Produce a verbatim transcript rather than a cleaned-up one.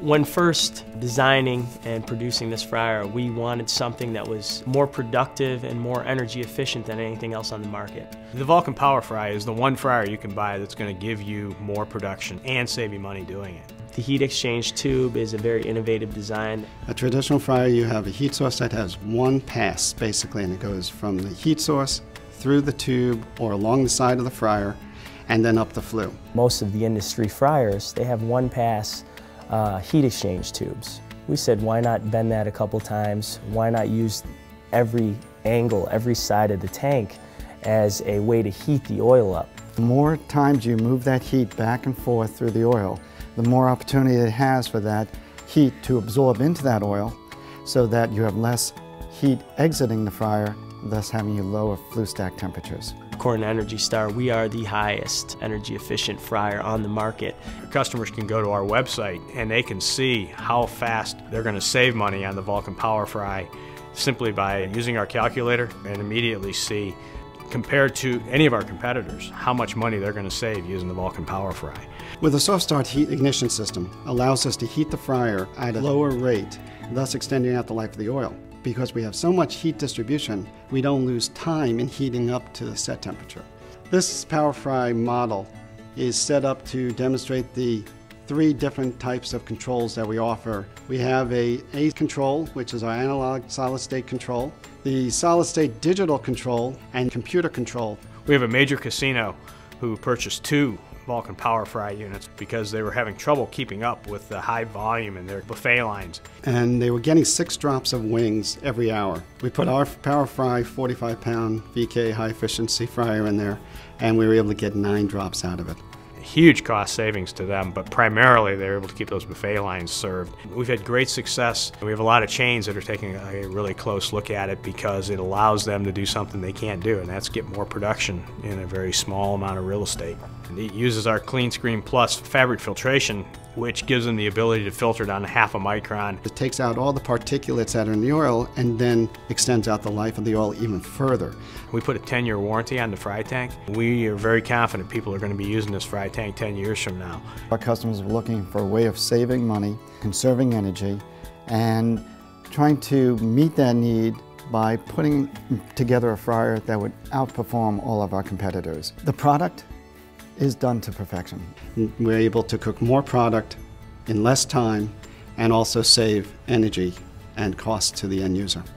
When first designing and producing this fryer, we wanted something that was more productive and more energy efficient than anything else on the market. The Vulcan Power Fry is the one fryer you can buy that's going to give you more production and save you money doing it. The heat exchange tube is a very innovative design. A traditional fryer, you have a heat source that has one pass, basically, and it goes from the heat source through the tube or along the side of the fryer and then up the flue. Most of the industry fryers, they have one pass uh, heat exchange tubes. We said, why not bend that a couple times? Why not use every angle, every side of the tank as a way to heat the oil up? The more times you move that heat back and forth through the oil, the more opportunity it has for that heat to absorb into that oil so that you have less heat exiting the fryer, thus having you lower flue stack temperatures. According to Energy Star, we are the highest energy efficient fryer on the market. Your customers can go to our website and they can see how fast they're going to save money on the Vulcan Power Fry simply by using our calculator, and immediately see, compared to any of our competitors, how much money they're going to save using the Vulcan Power Fry. With a soft start heat ignition system, allows us to heat the fryer at a lower rate, thus extending out the life of the oil. Because we have so much heat distribution, we don't lose time in heating up to the set temperature. This Power Fry model is set up to demonstrate the three different types of controls that we offer. We have a A control, which is our analog solid state control, the solid state digital control, and computer control. We have a major casino who purchased two Vulcan Power Fry units because they were having trouble keeping up with the high volume in their buffet lines. And they were getting six drops of wings every hour. We put our Power Fry forty-five pound V K high efficiency fryer in there, and we were able to get nine drops out of it. Huge cost savings to them, but primarily they're able to keep those buffet lines served. We've had great success. We have a lot of chains that are taking a really close look at it because it allows them to do something they can't do, and that's get more production in a very small amount of real estate. It uses our Clean Screen Plus fabric filtration, which gives them the ability to filter down to half a micron. It takes out all the particulates that are in the oil and then extends out the life of the oil even further. We put a ten year warranty on the fry tank. We are very confident people are going to be using this fry tank ten years from now. Our customers are looking for a way of saving money, conserving energy, and trying to meet that need by putting together a fryer that would outperform all of our competitors. The product is done to perfection. We're able to cook more product in less time and also save energy and cost to the end user.